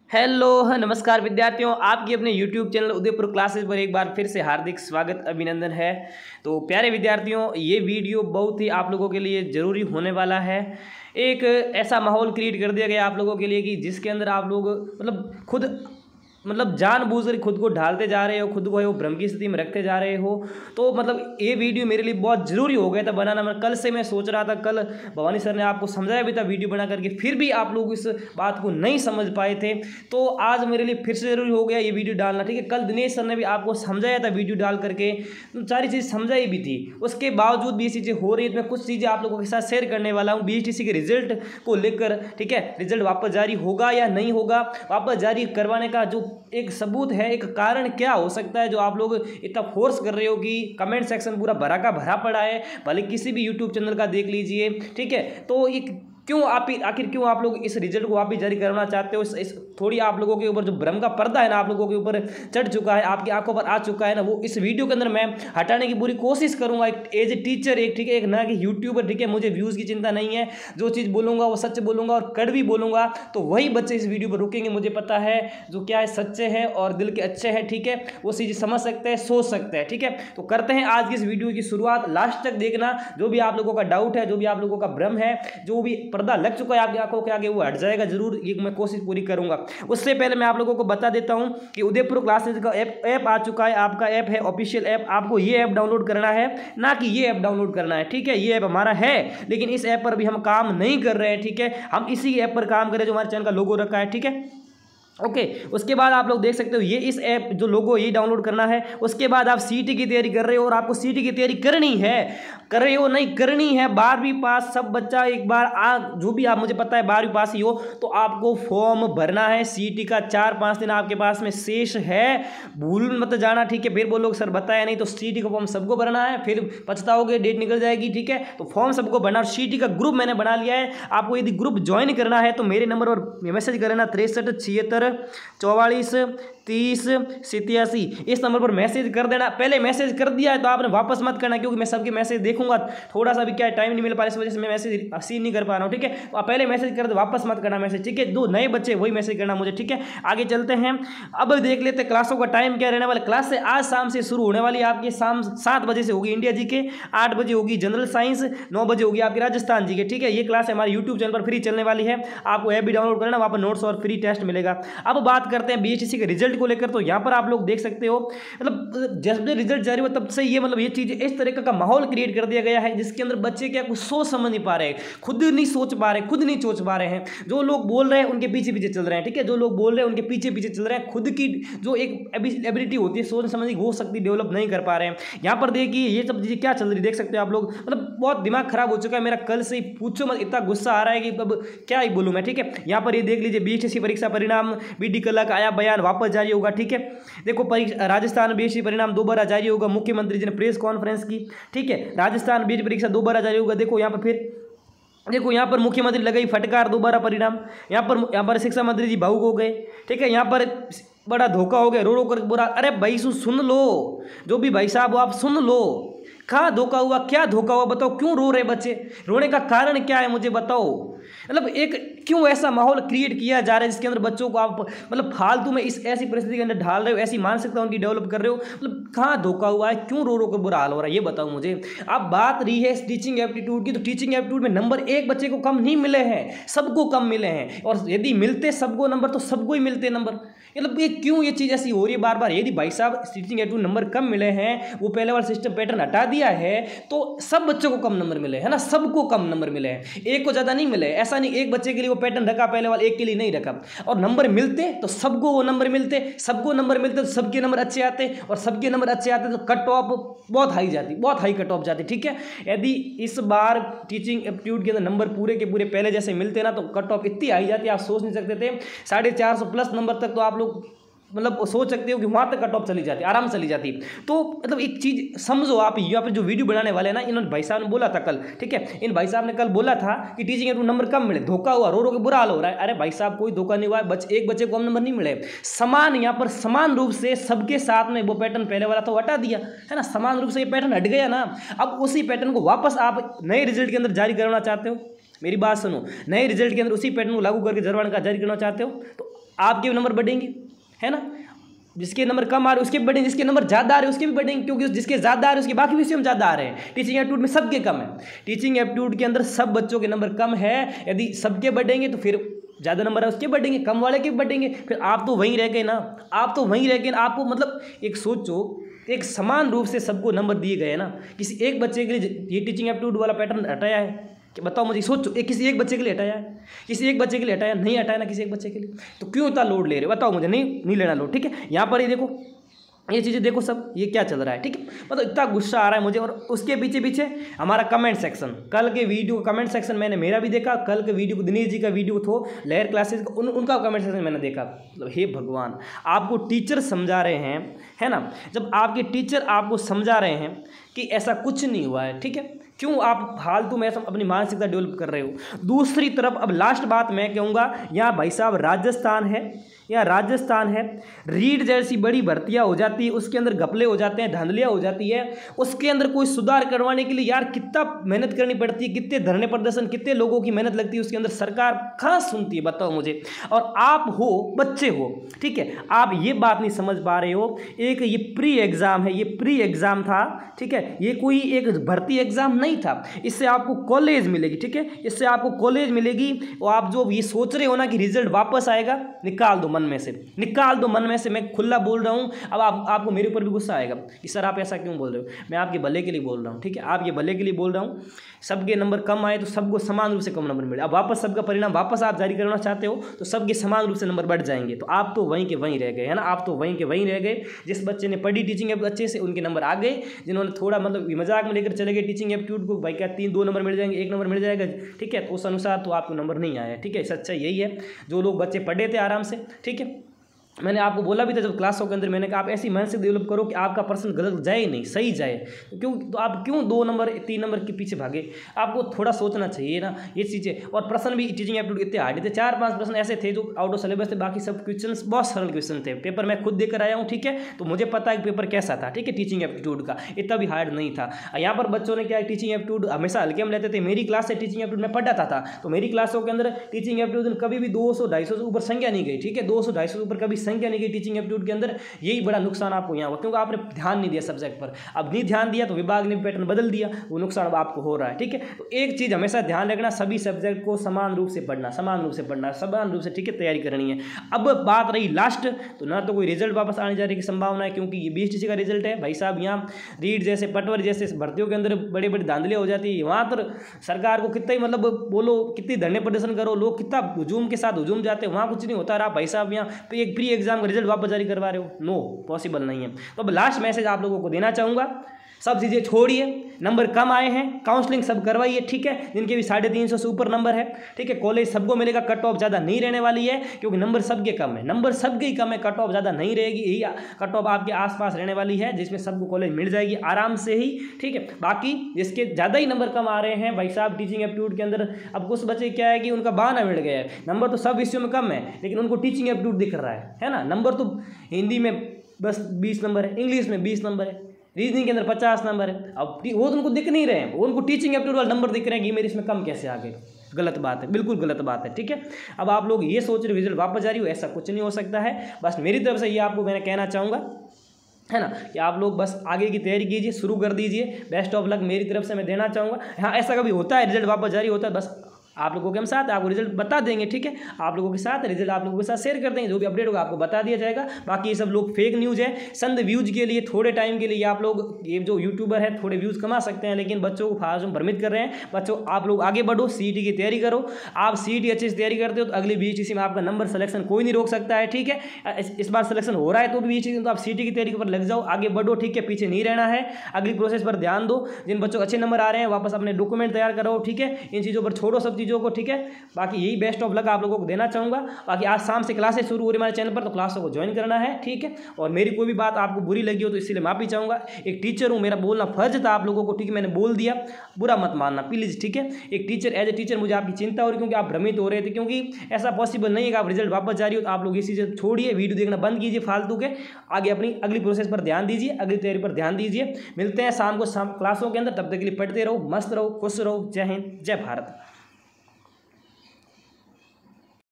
Hello नमस्कार विद्यार्थियों, आपकी अपने YouTube चैनल उदयपुर क्लासेस पर एक बार फिर से हार्दिक स्वागत अभिनंदन है। तो प्यारे विद्यार्थियों, ये वीडियो बहुत ही आप लोगों के लिए ज़रूरी होने वाला है। एक ऐसा माहौल क्रिएट कर दिया गया आप लोगों के लिए कि जिसके अंदर आप लोग खुद जानबूझकर खुद को ढालते जा रहे हो, खुद को वो भ्रम की स्थिति में रखते जा रहे हो। तो ये वीडियो मेरे लिए बहुत ज़रूरी हो गया था बनाना। मैं कल से सोच रहा था, कल भवानी सर ने आपको समझाया भी था वीडियो बना करके, फिर भी आप लोग इस बात को नहीं समझ पाए थे। तो आज मेरे लिए फिर से ज़रूरी हो गया ये वीडियो डालना, ठीक है। कल दिनेश सर ने भी आपको समझाया था वीडियो डाल करके, सारी चीज़ समझाई भी थी। उसके बावजूद भी ये चीज़ें हो रही है। मैं कुछ चीज़ें आप लोगों के साथ शेयर करने वाला हूँ BHTC के रिजल्ट को लेकर, ठीक है। रिजल्ट वापस जारी होगा या नहीं होगा, वापस जारी करवाने का जो एक सबूत है, एक कारण क्या हो सकता है जो आप लोग इतना फोर्स कर रहे हो कि कमेंट सेक्शन पूरा भरा का भरा पड़ा है, भले किसी भी यूट्यूब चैनल का देख लीजिए, ठीक है। तो ये आखिर क्यों आप लोग इस रिजल्ट को वापस जारी करना चाहते हो? इस थोड़ी आप लोगों के ऊपर जो भ्रम का पर्दा है ना, आप लोगों के ऊपर चढ़ चुका है, आपकी आंखों पर आ चुका है ना, वो इस वीडियो के अंदर मैं हटाने की पूरी कोशिश करूंगा। एज ए टीचर, ठीक है, एक ना कि यूट्यूबर, ठीक है। मुझे व्यूज़ की चिंता नहीं है, जो चीज़ बोलूँगा वो सच बोलूँगा और कड़वी बोलूँगा, तो वही बच्चे इस वीडियो पर रुकेंगे। मुझे पता है जो क्या है सच्चे हैं और दिल के अच्छे हैं, ठीक है, वो चीज़ समझ सकते हैं, सोच सकते हैं, ठीक है। तो करते हैं आज की इस वीडियो की शुरुआत। लास्ट तक देखना, जो भी आप लोगों का डाउट है, जो भी आप लोगों का भ्रम है, जो भी पर्दा लग चुका है आपकी आंखों के आगे, वो हट जाएगा जरूर, ये मैं कोशिश पूरी करूंगा। उससे पहले मैं आप लोगों को बता देता हूं कि उदयपुर क्लासेस का ऐप आ चुका है। आपका ऐप है ऑफिशियल ऐप, आपको ये ऐप डाउनलोड करना है, ना कि ये ऐप डाउनलोड करना है, ठीक है। ये ऐप हमारा है, लेकिन इस ऐप पर भी हम काम नहीं कर रहे हैं, ठीक है। हम इसी ऐप पर काम कर रहे हैं जो हमारे चैनल का लोगो रखा है, ठीक है। ओके, उसके बाद आप लोग देख सकते हो, ये इस ऐप जो लोगो ये डाउनलोड करना है। उसके बाद आप CET की तैयारी कर रहे हो और आपको CET की तैयारी करनी है, कर रहे हो नहीं करनी है, 12वीं पास सब बच्चा एक बार जो भी आप, मुझे पता है 12वीं पास ही हो, तो आपको फॉर्म भरना है। CET का 4-5 दिन आपके पास में शेष है, भूल मत जाना, ठीक है। फिर बोलोगे सर बताया नहीं, तो CET का फॉर्म सबको भरना है, फिर पछताओगे, डेट निकल जाएगी, ठीक है। तो फॉर्म सबको भरना और CET का ग्रुप मैंने बना लिया है। आपको यदि ग्रुप ज्वाइन करना है तो मेरे नंबर पर मैसेज करना 63 76 44 30 87, इस नंबर पर मैसेज कर देना। पहले मैसेज कर दिया है तो आपने वापस मत करना, क्योंकि मैं सबके मैसेज देखूंगा, थोड़ा सा भी क्या टाइम नहीं मिल पा रहा, इस वजह से मैं मैसेज सीन नहीं कर पा रहा हूँ, ठीक है। तो आप पहले मैसेज कर दो, वापस मत करना मैसेज, ठीक है। जो नए बच्चे वही मैसेज करना मुझे, ठीक है। आगे चलते हैं, अब देख लेते हैं क्लासों का टाइम क्या रहने वाला। क्लास से आज शाम से शुरू होने वाली है आपकी, शाम 7 बजे से होगी इंडिया GK, 8 बजे होगी जनरल साइंस, 9 बजे होगी आपकी राजस्थान GK, ठीक है। ये क्लास हमारे यूट्यूब चैनल पर फ्री चलने वाली है। आपको ऐप भी डाउनलोड करना, वहाँ पर नोट्स और फ्री टेस्ट मिलेगा। अब बात करते हैं BHTC के रिजल्ट को लेकर। तो यहाँ पर आप लोग देख सकते हो, जब रिजल्ट जारी हुआ तब से ये चीज इस तरीके का माहौल क्रिएट कर दिया गया है जिसके अंदर बच्चे क्या कुछ सोच समझ नहीं पा रहे, खुद नहीं सोच पा रहे, खुद नहीं सोच पा रहे हैं। जो लोग बोल रहे हैं उनके पीछे पीछे चल रहे हैं, ठीक है। जो लोग बोल रहे हैं उनके पीछे पीछे चल रहे हैं, खुद की जो एक एबिलिटी होती है सोच समझ की, वो शक्ति डेवलप नहीं कर पा रहे हैं। यहाँ पर देखिए ये सब चीजें क्या चल रही है, देख सकते हो आप लोग। बहुत दिमाग खराब हो चुका है मेरा, कल से ही पूछो मत, इतना गुस्सा आ रहा है कि अब क्या ही बोलूं मैं, ठीक है। यहाँ पर ये देख लीजिए, BHTC परीक्षा परिणाम BD कला का आया बयान, वापस जारी होगा, ठीक है। देखो राजस्थान BHTC परिणाम दोबारा जारी होगा, मुख्यमंत्री जी ने प्रेस कॉन्फ्रेंस की, ठीक है। राजस्थान BHTC परीक्षा दोबारा जारी होगा। देखो यहाँ पर फिर देखो, यहाँ पर मुख्यमंत्री लगाई फटकार, दोबारा परिणाम। यहाँ पर शिक्षा मंत्री जी भावुक हो गए, ठीक है। यहाँ पर बड़ा धोखा हो गया, रो रो कर बोला, अरे भाई सुन लो, जो भी भाई साहब आप सुन लो, कहाँ धोखा हुआ, क्या धोखा हुआ, बताओ क्यों रो रहे बच्चे, रोने का कारण क्या है मुझे बताओ। एक क्यों ऐसा माहौल क्रिएट किया जा रहा है जिसके अंदर बच्चों को आप फालतू में इस ऐसी परिस्थिति के अंदर ढाल रहे हो, ऐसी मानसिकता उनकी डेवलप कर रहे हो। कहाँ धोखा हुआ है, क्यों रो रो कर बुरा हाल हो रहा है, ये बताओ मुझे। अब बात रही है टीचिंग एप्टीट्यूड की, तो टीचिंग एप्टीट्यूड में नंबर 1 बच्चे को कम नहीं मिले हैं, सबको कम मिले हैं। और यदि मिलते सबको नंबर तो सबको ही मिलते नंबर। ये क्यों ये चीज़ ऐसी हो रही है बार बार। यदि भाई साहब टीचिंग एप्टीट्यूड नंबर कम मिले हैं, वो पहले वाला सिस्टम पैटर्न हटा दिया है, तो सब बच्चों को कम नंबर मिले है ना, सबको कम नंबर मिले हैं, एक को ज़्यादा नहीं मिले। ऐसा नहीं एक बच्चे के लिए वो पैटर्न रखा पहले वाला, एक के लिए नहीं रखा। और नंबर मिलते तो सबको वो नंबर मिलते, सबको नंबर मिलते तो सबके नंबर अच्छे आते, और सबके नंबर अच्छे आते तो कट ऑफ बहुत हाई जाती, बहुत हाई कट ऑफ जाती, ठीक है। यदि इस बार टीचिंग एप्टीट्यूड के अंदर नंबर पूरे के पूरे पहले जैसे मिलते ना, तो कट ऑफ इतनी हाई जाती, आप सोच नहीं सकते थे। 450 प्लस नंबर तक तो आप लोग सोच सकते हो कि वहाँ तक कट ऑफ चली जाती, आराम चली जाती। तो एक चीज़ समझो आप, यहाँ पर जो वीडियो बनाने वाले हैं ना, इन्होंने भाई साहब ने बोला था कल, ठीक है, इन भाई साहब ने कल बोला था कि टीचिंग एप्टीट्यूड नंबर कम मिले, धोखा हुआ, रो रो के बुरा हाल हो रहा है। अरे भाई साहब कोई धोखा नहीं हुआ है, एक बच्चे को कम नंबर नहीं मिले, समान यहाँ पर समान रूप से सबके साथ में वो पैटर्न पहले वाला था हटा दिया है ना, समान रूप से ये पैटर्न हट गया ना। अब उसी पैटर्न को वापस आप नए रिजल्ट के अंदर जारी करना चाहते हो, मेरी बात सुनो, नए रिजल्ट के अंदर उसी पैटर्न को लागू करके जारी करना चाहते हो, तो आपके नंबर बढ़ेंगे, है ना। जिसके नंबर कम आ रहे हैं उसके बढ़ेंगे, जिसके नंबर ज़्यादा आ रहे हैं उसके भी बढ़ेंगे, क्योंकि जिसके ज़्यादा आ रहे हैं उसके बाकी विषयों में ज़्यादा आ रहे हैं। टीचिंग एप्टीट्यूड में सबके कम है, टीचिंग एप्टीट्यूड के अंदर सब बच्चों के नंबर कम है। यदि सबके बढ़ेंगे तो फिर ज़्यादा नंबर है उसके बढ़ेंगे, कम वाले के बढ़ेंगे, फिर आप तो वहीं रह गए ना, आप तो वहीं रह गए ना। आपको मतलब एक सोचो, एक समान रूप से सबको नंबर दिए गए हैं ना, किसी एक बच्चे के लिए ये टीचिंग एप्टीट्यूड वाला पैटर्न हटाया है कि बताओ मुझे, सोचो, किसी एक बच्चे के लिए हटाया है, किसी एक बच्चे के लिए हटाया नहीं, हटाया ना किसी एक बच्चे के लिए, तो क्यों इतना लोड ले रहे हो बताओ मुझे। नहीं लेना लोड, ठीक है। यहाँ पर ये देखो, ये चीज़ें देखो सब, ये क्या चल रहा है, ठीक है। मतलब इतना गुस्सा आ रहा है मुझे। और उसके पीछे पीछे हमारा कमेंट सेक्शन, कल के वीडियो का कमेंट सेक्शन मैंने मेरा भी देखा, कल के वीडियो को दिनेश जी का वीडियो थो लहर क्लासेस का, उनका कमेंट सेक्शन मैंने देखा। मतलब हे भगवान, आपको टीचर समझा रहे हैं, है ना, जब आपके टीचर आपको समझा रहे हैं कि ऐसा कुछ नहीं हुआ है, ठीक है, क्यों आप फालतू में ऐसा अपनी मानसिकता डेवलप कर रहे हो। दूसरी तरफ अब लास्ट बात मैं कहूँगा, यहाँ भाई साहब राजस्थान है, या राजस्थान है, रीट जैसी बड़ी भर्तियाँ हो जाती है, उसके अंदर घपले हो जाते हैं, धांधलियाँ हो जाती है, उसके अंदर कोई सुधार करवाने के लिए यार कितना मेहनत करनी पड़ती है, कितने धरने प्रदर्शन, कितने लोगों की मेहनत लगती है, उसके अंदर सरकार कहाँ सुनती है बताओ मुझे। और आप हो, बच्चे हो, ठीक है, आप ये बात नहीं समझ पा रहे हो। एक ये प्री एग्ज़ाम है, ये प्री एग्ज़ाम था, ठीक है, ये कोई एक भर्ती एग्ज़ाम नहीं था। इससे आपको कॉलेज मिलेगी, ठीक है, इससे आपको कॉलेज मिलेगी। और आप जो ये सोच रहे हो ना कि रिजल्ट वापस आएगा, निकाल दो मन में से, निकाल दो मन में से। मैं खुला बोल रहा हूँ। अब आपको मेरे ऊपर भी गुस्सा आएगा कि सर आप ऐसा क्यों बोल रहे हो, मैं आपके भले के लिए बोल रहा हूँ, ठीक है, आपके भले के लिए बोल रहा हूँ। सबके नंबर कम आए तो सबको समान रूप से कम नंबर मिले। अब वापस सबका परिणाम वापस आप जारी करना चाहते हो तो सबके समान रूप से नंबर बढ़ जाएंगे, तो आप तो वहीं के वहीं रह गए, है ना, आप तो वहीं के वहीं रह गए। जिस बच्चे ने पढ़ी टीचिंग एप्टीट्यूड अच्छे से, उनके नंबर आ गए। जिन्होंने थोड़ा मतलब मजाक में लेकर चले गए टीचिंग एप्टीट्यूड को, भाई क्या 2 नंबर मिल जाएंगे, 1 नंबर मिल जाएगा, ठीक है, तो उस अनुसार तो आपको नंबर नहीं आया, ठीक है। सच्चाई यही है। जो लोग बच्चे पढ़े थे आराम से, ठीक है, मैंने आपको बोला भी था जब क्लासों के अंदर, मैंने कहा आप ऐसी मानसिक डेवलप करो कि आपका पर्सन गलत जाए नहीं, सही जाए। क्यों, तो आप क्यों 2 नंबर 3 नंबर के पीछे भागे। आपको थोड़ा सोचना चाहिए ना ये चीज़ें। और प्रश्न भी टीचिंग एप्टीट्यूड इतने हार्ड थे, 4-5 प्रश्न ऐसे थे जो आउट ऑफ सिलेबस थे, बाकी सब क्वेश्चन बहुत सरल क्वेश्चन थे। पेपर मैं खुद देकर आया हूँ, ठीक है, तो मुझे पता है कि पेपर कैसा था, ठीक है, टीचिंग एप्टीट्यूड का इतना भी हार्ड नहीं था। यहाँ पर बच्चों ने क्या, टीचिंग एप्टीट्यूड हमेशा हल्के में लेते थे। मेरी क्लास से टीचिंग एप्टीट्यूड में पढ़ाता था, तो मेरी क्लासों के अंदर टीचिंग एप्टीट्यूड कभी भी 200-250 से ऊपर संख्या नहीं गई, ठीक है, 200-250 से ऊपर कभी संख्या नहीं गई टीचिंग एप्टीट्यूड के अंदर। यही बड़ा नुकसान आपको यहाँ हुआ, क्योंकि आपने ध्यान नहीं दिया सब्जेक्ट पर। अब नहीं ध्यान दिया तो विभाग ने पैटर्न बदल दिया, वो नुकसान अब आपको हो रहा है, ठीक है। तो एक चीज़ हमेशा ध्यान रखना, सभी सब्जेक्ट को समान रूप से पढ़ना, समान रूप से पढ़ना, समान रूप से, ठीक है, तैयारी करनी है। अब बात रही लास्ट, तो ना तो कोई रिजल्ट वापस आने जाने की संभावना है, क्योंकि ये BSTC का रिजल्ट है भाई साहब। यहाँ रीट जैसे, पटवर जैसे भर्तियों के अंदर बड़े बड़े धांधलियाँ हो जाती है। वहाँ पर सरकार को कितना ही मतलब बोलो, कितनी धरने प्रदर्शन करो, लोग कितना हुजूम के साथ हुजूम जाते हैं, वहाँ कुछ नहीं होता। आप भाई साहब यहाँ एक प्री एग्जाम का रिजल्ट वापस जारी करवा रहे हो, नो पॉसिबल नहीं है। तो अब लास्ट मैसेज आप लोगों को देना चाहूँगा, सब चीज़ें छोड़िए, नंबर कम आए हैं, काउंसलिंग सब करवाइए, ठीक है, जिनके भी 350 से ऊपर नंबर है, ठीक है, कॉलेज सबको मिलेगा, कट ऑफ ज़्यादा नहीं रहने वाली है, क्योंकि नंबर सबके कम है, नंबर सबके ही कम है, कट ऑफ ज़्यादा नहीं रहेगी, यही कट ऑफ आपके आसपास रहने वाली है, जिसमें सबको कॉलेज मिल जाएगी आराम से ही, ठीक है। बाकी जिसके ज़्यादा ही नंबर कम आ रहे हैं भाई साहब टीचिंग एप्टीट्यूड के अंदर, अब कुछ बच्चे क्या है कि उनका बहाना मिल गया है, नंबर तो सब विषयों में कम है, लेकिन उनको टीचिंग एप्टीट्यूड दिख रहा है ना। नंबर तो हिंदी में बस 20 नंबर है, इंग्लिश में 20 नंबर है, रीजनिंग के अंदर 50 नंबर है। अब वो तो उनको दिख नहीं रहे हैं, उनको टीचिंग एप्टीट्यूड वाले नंबर दिख रहे हैं कि मेरे इसमें कम कैसे आ गए। गलत बात है, बिल्कुल गलत बात है, ठीक है। अब आप लोग ये सोच रहे हो रिजल्ट वापस जारी हो, ऐसा कुछ नहीं हो सकता है। बस मेरी तरफ से ये आपको मैंने कहना चाहूँगा, है ना, कि आप लोग बस आगे की तैयारी कीजिए, शुरू कर दीजिए। बेस्ट ऑफ लक मेरी तरफ से मैं देना चाहूँगा। हाँ, ऐसा कभी होता है रिजल्ट वापस जारी होता है, बस आप लोगों के हम साथ आपको रिजल्ट बता देंगे, ठीक है, आप लोगों के साथ रिजल्ट आप लोगों के साथ शेयर कर देंगे, जो भी अपडेट होगा आपको बता दिया जाएगा। बाकी ये सब लोग फेक न्यूज़ है, संद व्यूज के लिए, थोड़े टाइम के लिए आप लोग, ये जो यूट्यूबर है थोड़े व्यूज़ कमा सकते हैं, लेकिन बच्चों को फालतू में भ्रमित कर रहे हैं। बच्चों आप लोग आगे बढ़ो, CET की तैयारी करो। आप CET अच्छे से तैयारी करते हो तो अगली BSTC में आपका नंबर सिलेक्शन कोई नहीं रोक सकता है, ठीक है। इस बार सिलेक्शन हो रहा है तो भी BSTC, तो आप CET की तैयारी पर लग जाओ, आगे बढ़ो, ठीक है, पीछे नहीं रहना है, अगली प्रोसेस पर ध्यान दो। जिन बच्चों को अच्छे नंबर आ रहे हैं वापस अपने डॉक्यूमेंट तैयार करो, ठीक है, इन चीज़ों पर छोड़ो सब चीज़ों को, ठीक है। बाकी यही बेस्ट ऑफ लक आप लोगों को देना चाहूँगा। बाकी आज शाम से क्लासेस शुरू हो रही हमारे चैनल पर, तो क्लासों को ज्वाइन करना है, ठीक है। और मेरी कोई भी बात आपको बुरी लगी हो तो इसलिए माफ़ी चाहूँगा, एक टीचर हूँ, मेरा बोलना फर्ज था आप लोगों को, ठीक है, मैंने बोल दिया, बुरा मत मानना प्लीज़, ठीक है। एक टीचर, एज ए टीचर मुझे आपकी चिंता हो रही, क्योंकि आप भ्रमित हो रहे थे, क्योंकि ऐसा पॉसिबल नहीं है कि आप रिजल्ट वापस जारी हो। तो आप लोग ये चीज़ें छोड़िए, वीडियो देखना बंद कीजिए फालतू के, आगे अपनी अगली प्रोसेस पर ध्यान दीजिए, अगली तैयारी पर ध्यान दीजिए। मिलते हैं शाम को क्लासों के अंदर, तब तक के लिए पढ़ते रहो, मस्त रहो, खुश रहो। जय हिंद, जय भारत।